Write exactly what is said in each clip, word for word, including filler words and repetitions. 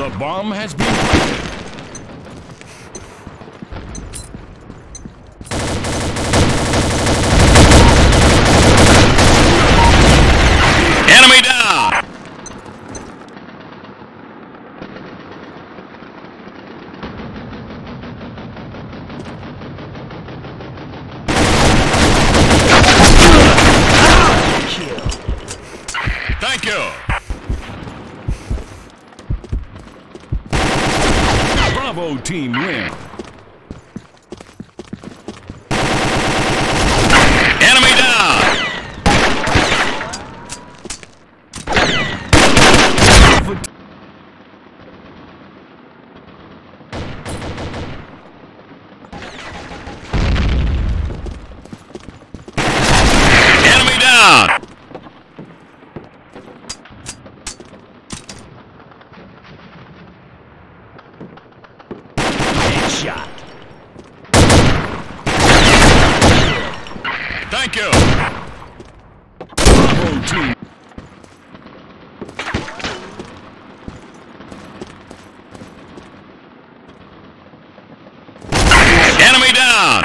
The bomb has been planted. Enemy down! Thank you! Bravo team win. Enemy down! Enemy down! Shot. Thank you! Bravo team. Enemy down!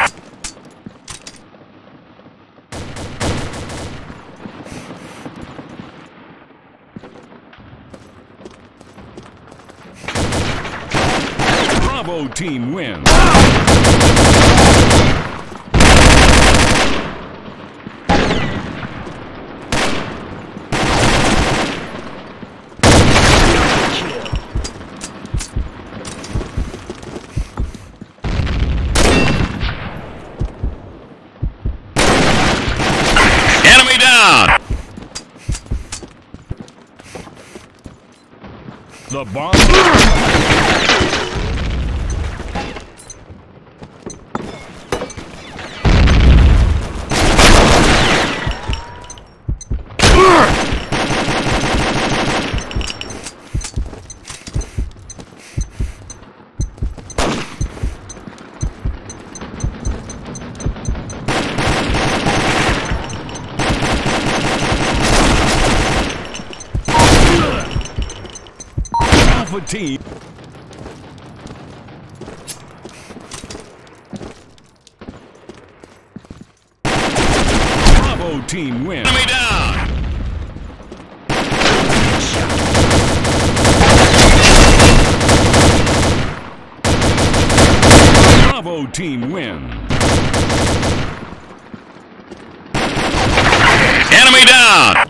Bravo team wins. Enemy down! The bomb. Alpha team. Bravo team wins. Enemy down! Bravo team wins. Enemy down!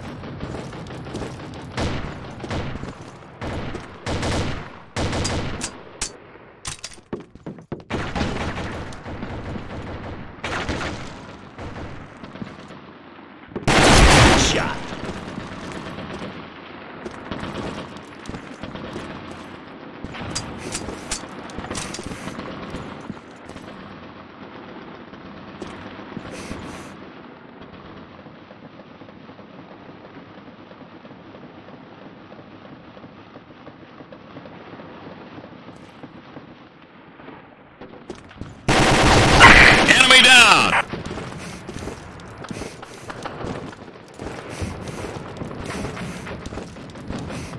Shot. Enemy down!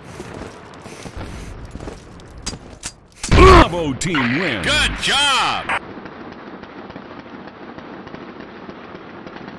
Bravo team wins. Good job!